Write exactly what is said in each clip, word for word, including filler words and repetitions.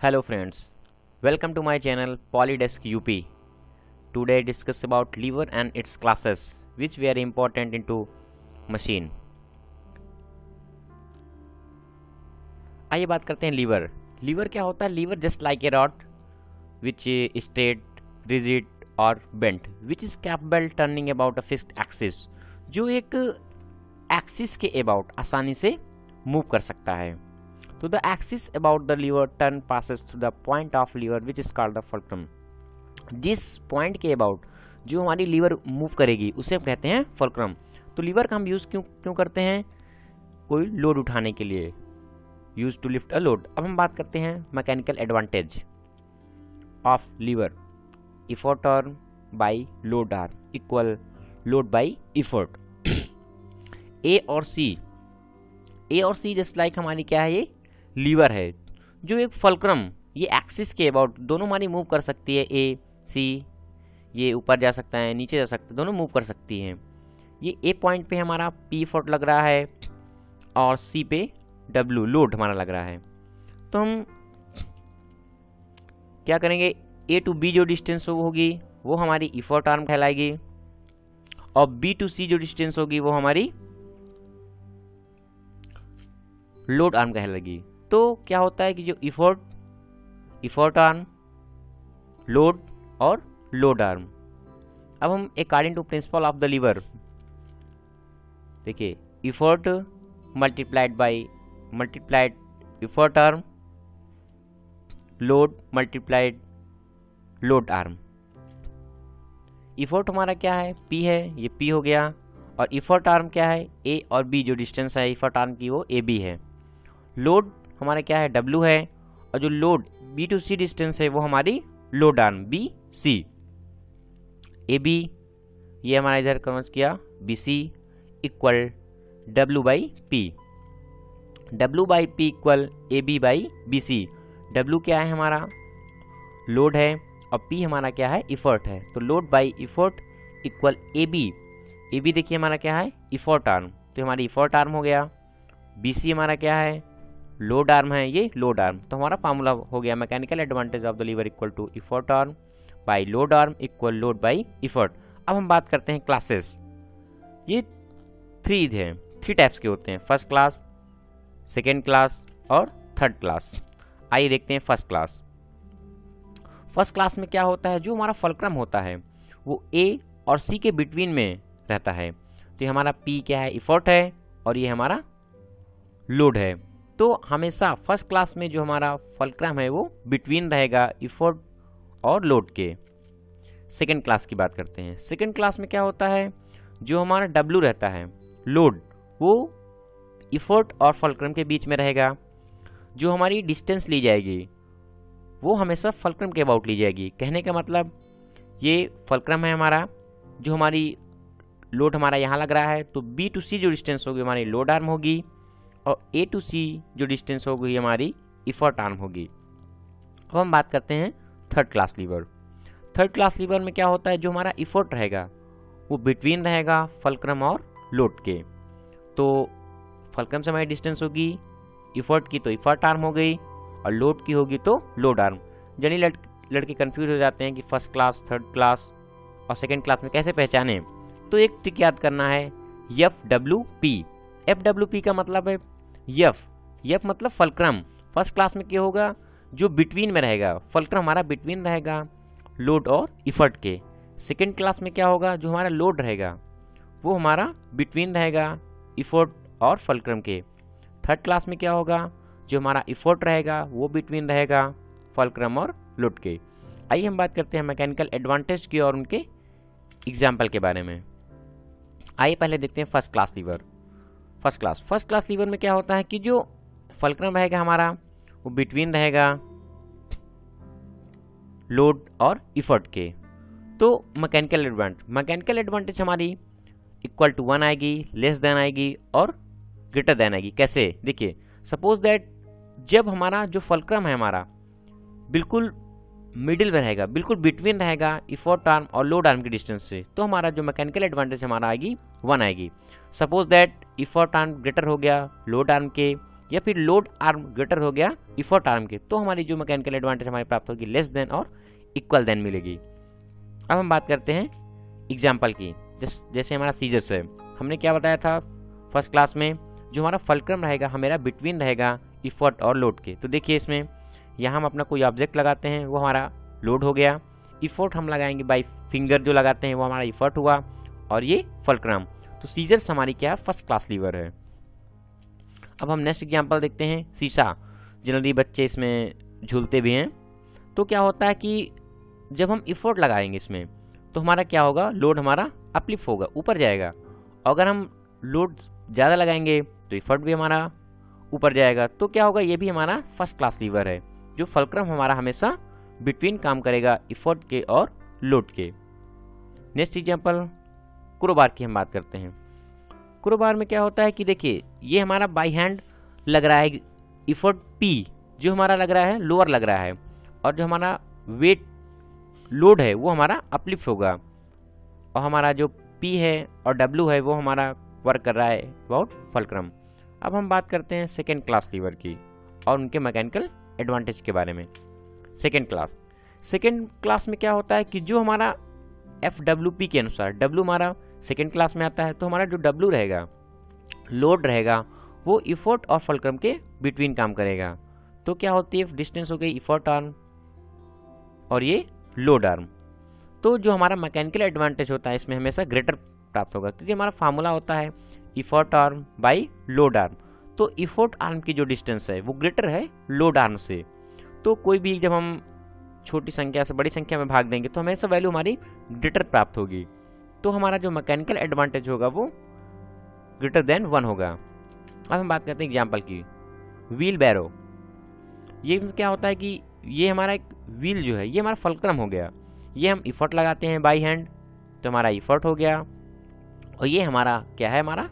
Hello friends, welcome to my channel Polydesk U P. Today discuss about lever and its classes which very important into machine. आइए बात करते हैं liver. Liver क्या होता है? Lever just like a rod which is straight, rigid or bent which is capable turning about a fixed axis, जो एक axis के अबाउट आसानी से मूव कर सकता है. तो the axis about the lever turn passes through the point of lever which is called the fulcrum. जिस पॉइंट के अबाउट जो हमारी लीवर मूव करेगी उसे हम कहते हैं फल्क्रम. तो लीवर का हम यूज क्यों क्यों करते हैं? कोई लोड उठाने के लिए, use to lift a load. अब हम बात करते हैं mechanical advantage of lever. Effort arm by load arm equal load by effort. A और सी ए और सी जस्ट लाइक हमारी क्या है, ये लीवर है जो एक फल्क्रम, ये एक्सिस के अबाउट दोनों हमारी मूव कर सकती है. ए सी ये ऊपर जा सकता है, नीचे जा सकता है, दोनों मूव कर सकती हैं. ये ए पॉइंट पे हमारा पी फोर्ट लग रहा है और सी पे डब्ल्यू लोड हमारा लग रहा है. तो हम क्या करेंगे, ए टू बी जो डिस्टेंस होगी वो हमारी इफोर्ट आर्म कहलाएगी और बी टू सी जो डिस्टेंस होगी वो हमारी लोड आर्म कहलाएगी. तो क्या होता है कि जो इफोर्ट इफोर्ट आर्म, लोड और लोड आर्म. अब हम according to principle of the lever देखिए, effort multiplied by multiplied effort arm, load multiplied load arm. Effort हमारा क्या है, पी है, ये पी हो गया. और इफोर्ट आर्म क्या है, ए और बी जो डिस्टेंस है इफोर्ट आर्म की वो ए बी है. लोड हमारा क्या है, डब्ल्यू है. और जो load B to C distance है वो हमारी load arm B C. A B ये हमारा इधर कन्वर्ट किया B C equal W by P. W by P equal A B by B C. W क्या है हमारा, लोड है, और पी हमारा क्या है, इफोर्ट है. तो load by effort equal A B. A B देखिए हमारा क्या है, इफोर्ट आर्म, तो हमारी इफोर्ट आर्म हो गया. बी सी हमारा क्या है, लोड आर्म है, ये लोड आर्म. तो हमारा फार्मूला हो गया mechanical advantage of the lever equal to effort arm by load arm equal load by effort. अब हम बात करते हैं क्लासेस. ये थ्री हैं, थ्री टाइप्स के होते हैं, फर्स्ट क्लास, सेकेंड क्लास और थर्ड क्लास. आइए देखते हैं फर्स्ट क्लास. फर्स्ट क्लास में क्या होता है, जो हमारा फल्क्रम होता है वो ए और सी के बिटवीन में रहता है. तो ये हमारा पी क्या है, इफोर्ट है, और ये हमारा लोड है. तो हमेशा फर्स्ट क्लास में जो हमारा फल्क्रम है वो बिटवीन रहेगा इफोर्ट और लोड के. सेकेंड क्लास की बात करते हैं. सेकेंड क्लास में क्या होता है, जो हमारा डब्ल्यू रहता है, लोड, वो इफोर्ट और फल्क्रम के बीच में रहेगा. जो हमारी डिस्टेंस ली जाएगी वो हमेशा फल्क्रम के अबाउट ली जाएगी. कहने का मतलब ये फल्क्रम है हमारा, जो हमारी लोड हमारा यहाँ लग रहा है, तो बी टू सी जो डिस्टेंस होगी हमारी लोड आर्म होगी, और ए टू सी जो डिस्टेंस होगी हमारी इफोर्ट आर्म होगी. अब हम बात करते हैं third class lever. Third class lever में क्या होता है, जो हमारा इफोर्ट रहेगा वो बिटवीन रहेगा फल्क्रम और लोड के. तो फल्क्रम से हमारी डिस्टेंस होगी इफोर्ट की, तो इफोर्ट आर्म हो गई, और लोड की होगी तो लोड आर्म. जनरली लड़, लड़के कंफ्यूज हो जाते हैं कि फर्स्ट क्लास, थर्ड क्लास और सेकेंड क्लास में कैसे पहचाने. तो एक ट्रिक याद करना है, F W P. F W P का मतलब है यफ, यफ मतलब फल्क्रम. फर्स्ट क्लास में क्या होगा, जो बिटवीन में रहेगा, फल्क्रम हमारा बिटवीन रहेगा लोड और इफर्ट के. सेकेंड क्लास में क्या होगा, जो हमारा लोड रहेगा वो हमारा बिटवीन रहेगा इफोर्ट और फल्क्रम के. थर्ड क्लास में क्या होगा, जो हमारा इफोर्ट रहेगा वो बिटवीन रहेगा फल्क्रम और लोड के. आइए हम बात करते हैं मैकेनिकल एडवांटेज की और उनके एग्जाम्पल के बारे में. आइए पहले देखते हैं first class lever. First class first class lever में क्या होता है कि जो फल्क्रम रहेगा हमारा वो बिटवीन रहेगा लोड और इफोर्ट के. तो मैकेनिकल एडवांटेज मैकेनिकल एडवांटेज हमारी इक्वल टू वन आएगी, लेस देन आएगी और ग्रेटर देन आएगी. कैसे, देखिए, सपोज दैट जब हमारा जो फल्क्रम है हमारा बिल्कुल मिडिल में रहेगा, बिल्कुल बिटवीन रहेगा इफोर्ट आर्म और लोड आर्म की डिस्टेंस से, तो हमारा जो मैकेनिकल एडवांटेज हमारा आएगी वन आएगी. Suppose that effort arm greater हो गया लोड आर्म के, या फिर लोड आर्म ग्रेटर हो गया इफर्ट आर्म के, तो हमारी जो मैकेनिकल एडवांटेज हमारी प्राप्त होगी लेस देन और इक्वल देन मिलेगी। अब हम बात करते हैं एग्जाम्पल की। जैसे हमारा सीजर्स है, हमने क्या बताया था फर्स्ट क्लास में, जो हमारा फलक्रम रहेगा हमारा बिटवीन रहेगा इफर्ट और लोड के। तो देखिए इसमें यहाँ हम अपना कोई ऑब्जेक्ट लगाते हैं, वो हमारा लोड हो गया, इफर्ट हम लगाएंगे बाई फिंगर जो लगाते हैं वो हमारा इफर्ट हुआ, और ये फलक्रम। तो सीजर्स हमारी क्या है, फर्स्ट क्लास लीवर है। अब हम नेक्स्ट एग्जांपल देखते हैं, शीशा। जनरली बच्चे इसमें झूलते भी हैं। तो क्या होता है कि जब हम इफर्ट लगाएंगे इसमें तो हमारा क्या होगा, लोड हमारा अपलिफ्ट होगा, ऊपर जाएगा। अगर हम लोड ज़्यादा लगाएंगे तो इफर्ट भी हमारा ऊपर जाएगा। तो क्या होगा, ये भी हमारा फर्स्ट क्लास लीवर है, जो फलक्रम हमारा हमेशा बिटवीन काम करेगा इफर्ट के और लोड के। नेक्स्ट एग्जांपल क्रोबार की हम बात करते हैं। क्रोबार में क्या होता है कि देखिए ये हमारा बाई हैंड लग रहा है, इफर्ट पी जो हमारा लग रहा है लोअर लग रहा है, और जो हमारा वेट लोड है वो हमारा अपलिफ्ट होगा, और हमारा जो पी है और डब्ल्यू है वो हमारा वर्क कर रहा है अबाउट फलक्रम। अब हम बात करते हैं सेकेंड क्लास लीवर की और उनके मैकेनिकल एडवांटेज के बारे में। सेकेंड क्लास सेकेंड क्लास में क्या होता है कि जो हमारा एफ डब्ल्यू पी के अनुसार, डब्ल्यू हमारा सेकेंड क्लास में आता है, तो हमारा जो डब्ल्यू रहेगा लोड रहेगा वो इफर्ट और फलक्रम के बिटवीन काम करेगा। तो क्या होती है, डिस्टेंस हो गई इफर्ट आर्म और ये लोड आर्म। तो जो हमारा मैकेनिकल एडवांटेज होता है इसमें हमेशा ग्रेटर प्राप्त होगा, क्योंकि हमारा फार्मूला होता है effort arm by load arm. तो इफर्ट आर्म की जो डिस्टेंस है वो ग्रेटर है लोड आर्म से। तो कोई भी जब हम छोटी संख्या से बड़ी संख्या में भाग देंगे तो हमेशा वैल्यू हमारी ग्रेटर प्राप्त होगी। तो हमारा जो मैकेनिकल एडवांटेज होगा वो ग्रेटर देन वन होगा। अब हम बात करते हैं एग्जाम्पल की, व्हील बैरो। ये क्या होता है कि ये हमारा एक व्हील जो है ये हमारा फलक्रम हो गया, ये हम इफर्ट लगाते हैं बाई हैंड तो हमारा इफर्ट हो गया, और ये हमारा क्या है, हमारा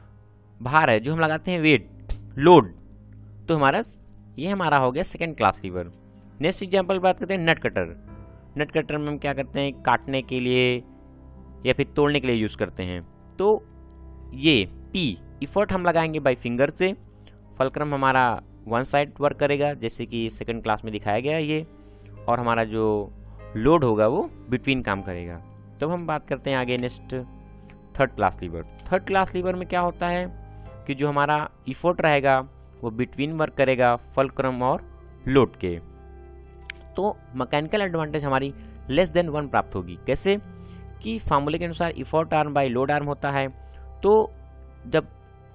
भार है जो हम लगाते हैं वेट लोड, तो हमारा ये हमारा हो गया second class lever. Next example बात करते हैं नट कटर। नट कटर में हम क्या करते हैं, काटने के लिए या फिर तोड़ने के लिए यूज़ करते हैं। तो ये पी इफर्ट हम लगाएंगे बाई फिंगर से, फलक्रम हमारा वन साइड वर्क करेगा जैसे कि सेकंड क्लास में दिखाया गया है ये, और हमारा जो लोड होगा वो बिटवीन काम करेगा। तो हम बात करते हैं आगे next third class lever. Third class lever में क्या होता है कि जो हमारा इफर्ट रहेगा वो बिटवीन वर्क करेगा फलक्रम और लोड के। तो मैकेनिकल एडवांटेज हमारी लेस देन वन प्राप्त होगी। कैसे कि फार्मूले के अनुसार effort arm by load arm होता है, तो जब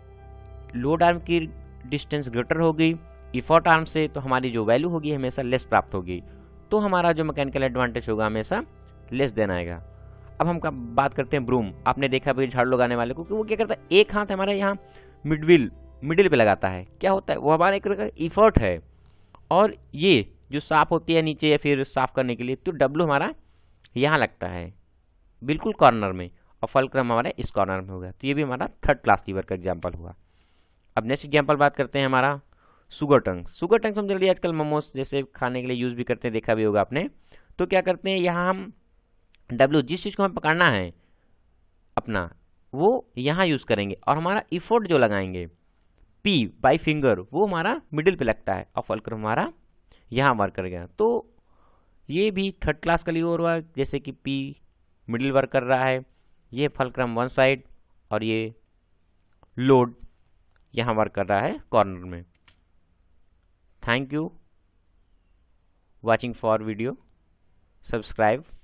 लोड आर्म की डिस्टेंस ग्रेटर होगी इफर्ट आर्म से तो हमारी जो वैल्यू होगी हमेशा लेस प्राप्त होगी। तो हमारा जो मैकेनिकल एडवांटेज होगा हमेशा लेस देन आएगा। अब हम बात करते हैं ब्रूम। आपने देखा भी झाड़ू लगाने वाले को कि वो क्या करता है, एक हाथ हमारे यहाँ मिडविल मिडिल पे लगाता है। क्या होता है, वो हमारा एक तरह का इफर्ट है, और ये जो साफ होती है नीचे या फिर साफ करने के लिए, तो डब्लू हमारा यहाँ लगता है बिल्कुल कॉर्नर में, और फलक्रम हमारा इस कॉर्नर में होगा। तो ये भी हमारा थर्ड क्लास लीवर का एग्जाम्पल हुआ। अब नेक्स्ट एग्जाम्पल बात करते हैं हमारा सुगर टंग। सुगर टंग हम जल्दी आजकल मोमोज जैसे खाने के लिए यूज़ भी करते हैं, देखा भी होगा आपने। तो क्या करते हैं, यहाँ हम डब्लू जिस चीज़ को हमें पकड़ना है अपना वो यहाँ यूज़ करेंगे, और हमारा इफर्ट जो लगाएंगे पी बाई फिंगर वो हमारा मिडिल पे लगता है, और फलक्रम हमारा यहाँ वर्क कर गया। तो ये भी थर्ड क्लास का लीवर हुआ, जैसे कि पी मिडिल वर्क कर रहा है, ये फलक्रम वन साइड और ये लोड यहाँ वर्क कर रहा है कॉर्नर में। Thank you watching for video, subscribe.